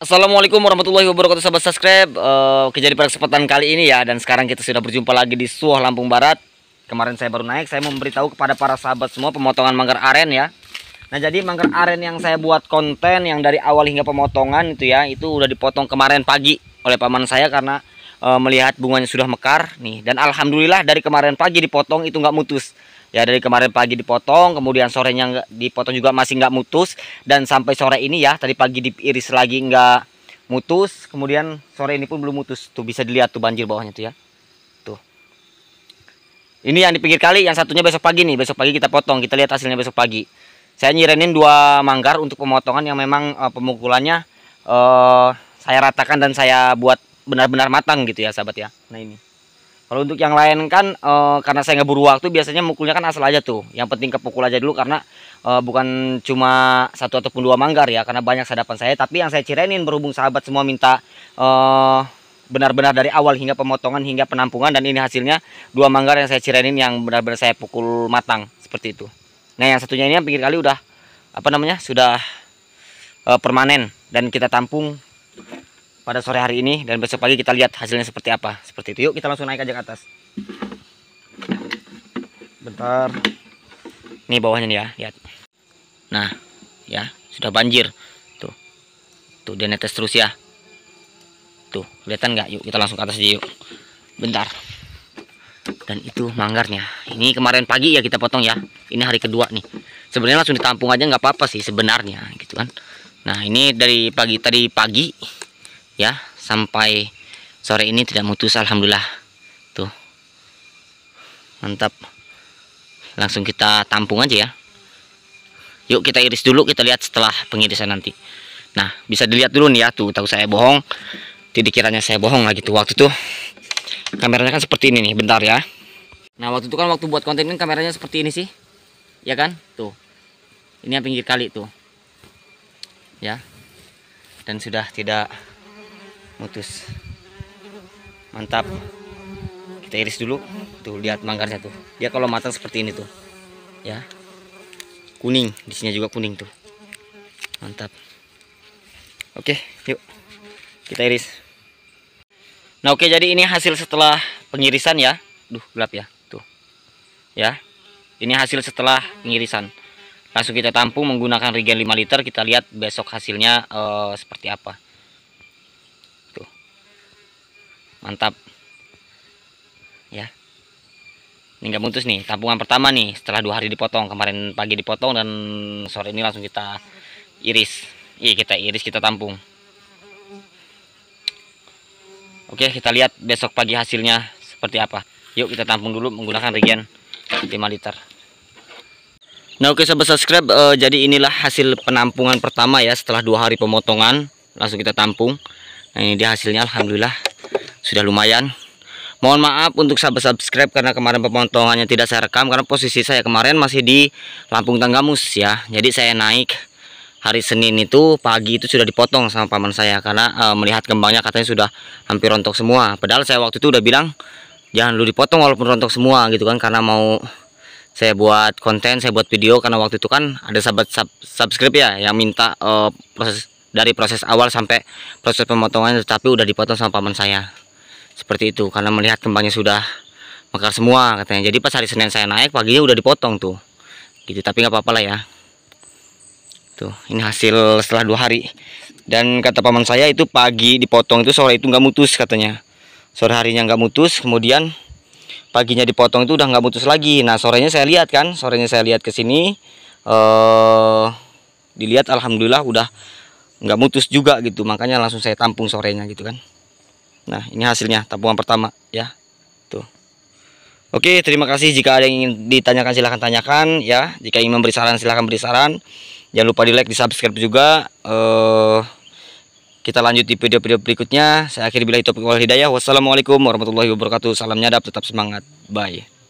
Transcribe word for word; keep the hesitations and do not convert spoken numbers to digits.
Assalamualaikum warahmatullahi wabarakatuh, sahabat subscribe. Uh, oke, jadi pada kesempatan kali ini ya, dan sekarang kita sudah berjumpa lagi di Suoh, Lampung Barat. Kemarin saya baru naik, saya mau memberitahu kepada para sahabat semua pemotongan manggar aren ya. Nah, jadi manggar aren yang saya buat konten yang dari awal hingga pemotongan itu ya, itu udah dipotong kemarin pagi oleh paman saya karena uh, melihat bunganya sudah mekar nih. Dan alhamdulillah dari kemarin pagi dipotong itu nggak mutus. Ya, dari kemarin pagi dipotong, kemudian sorenya nggak dipotong juga masih nggak mutus, dan sampai sore ini ya, tadi pagi diiris lagi nggak mutus, kemudian sore ini pun belum mutus. Tuh bisa dilihat tuh banjir bawahnya tuh ya. Tuh. Ini yang di pinggir kali, yang satunya besok pagi nih, besok pagi kita potong, kita lihat hasilnya besok pagi. Saya nyirenin dua manggar untuk pemotongan yang memang uh, pemukulannya uh, saya ratakan dan saya buat benar-benar matang gitu ya, sahabat ya. Nah ini. Kalau untuk yang lain kan e, karena saya nggak buru waktu, biasanya mukulnya kan asal aja tuh. Yang penting kepukul aja dulu karena e, bukan cuma satu ataupun dua manggar ya, karena banyak sadapan saya. Tapi yang saya cirenin berhubung sahabat semua minta benar-benar dari awal hingga pemotongan hingga penampungan, dan ini hasilnya dua manggar yang saya cirenin yang benar-benar saya pukul matang seperti itu. Nah, yang satunya ini yang pinggir kali udah apa namanya sudah e, permanen dan kita tampung pada sore hari ini, dan besok pagi kita lihat hasilnya seperti apa. Seperti itu. Yuk kita langsung naik aja ke atas. Bentar. Ini bawahnya nih ya, lihat. Nah, ya, sudah banjir. Tuh. Tuh dia netes terus ya. Tuh, kelihatan nggak? Yuk kita langsung ke atas aja yuk. Bentar. Dan itu manggarnya. Ini kemarin pagi ya kita potong ya. Ini hari kedua nih. Sebenarnya langsung ditampung aja nggak apa-apa sih sebenarnya, gitu kan. Nah, ini dari pagi tadi pagi ya sampai sore ini tidak mutus, alhamdulillah. Tuh, mantap. Langsung kita tampung aja ya. Yuk kita iris dulu, kita lihat setelah pengirisan nanti. Nah, bisa dilihat dulu nih ya. Tuh, tahu saya bohong, tidak dikiranya saya bohong lagi tuh. Waktu tuh kameranya kan seperti ini nih, bentar ya. Nah, waktu itu kan waktu buat konten ini kameranya seperti ini sih, ya kan. Tuh, ini yang pinggir kali tuh ya, dan sudah tidak mutus. Mantap. Kita iris dulu. Tuh lihat manggarnya tuh. Dia kalau matang seperti ini tuh. Ya. Kuning, di sini juga kuning tuh. Mantap. Oke, yuk. Kita iris. Nah, oke, jadi ini hasil setelah pengirisan ya. Duh, gelap ya. Tuh. Ya. Ini hasil setelah pengirisan. Langsung kita tampung menggunakan regen lima liter. Kita lihat besok hasilnya uh, seperti apa. Mantap ya, ini nggak mutus nih, tampungan pertama nih setelah dua hari dipotong. Kemarin pagi dipotong dan sore ini langsung kita iris. Iya, kita iris, kita tampung. Oke, kita lihat besok pagi hasilnya seperti apa. Yuk kita tampung dulu menggunakan regen lima liter. Nah, oke sahabat subscribe, uh, jadi inilah hasil penampungan pertama ya setelah dua hari pemotongan. Langsung kita tampung. Nah, ini dia hasilnya, alhamdulillah sudah lumayan. Mohon maaf untuk sahabat subscribe karena kemarin pemotongannya tidak saya rekam, karena posisi saya kemarin masih di Lampung Tanggamus ya. Jadi saya naik hari Senin itu pagi itu sudah dipotong sama paman saya karena e, melihat kembangnya katanya sudah hampir rontok semua. Padahal saya waktu itu udah bilang jangan dulu dipotong walaupun rontok semua gitu kan, karena mau saya buat konten, saya buat video. Karena waktu itu kan ada sahabat sub subscribe ya yang minta e, proses dari proses awal sampai proses pemotongannya, tetapi udah dipotong sama paman saya. Seperti itu, karena melihat kembangnya sudah mekar semua katanya. Jadi pas hari Senin saya naik paginya udah dipotong tuh gitu, tapi nggak apa-apa lah ya. Tuh, ini hasil setelah dua hari. Dan kata paman saya itu pagi dipotong itu sore itu nggak mutus katanya. Sore harinya nggak mutus, kemudian paginya dipotong itu udah nggak mutus lagi. Nah, sorenya saya lihat kan, sorenya saya lihat ke sini eh dilihat alhamdulillah udah nggak mutus juga gitu, makanya langsung saya tampung sorenya gitu kan. Nah, ini hasilnya tampungan pertama ya. Tuh. Oke, terima kasih. Jika ada yang ingin ditanyakan silahkan tanyakan ya. Jika ingin memberi saran silahkan beri saran. Jangan lupa di like, di subscribe juga. uh, Kita lanjut di video-video berikutnya. Saya akhiri billahi taufiq wal hidayah. Wassalamualaikum warahmatullahi wabarakatuh. Salam nyadap, tetap semangat. Bye.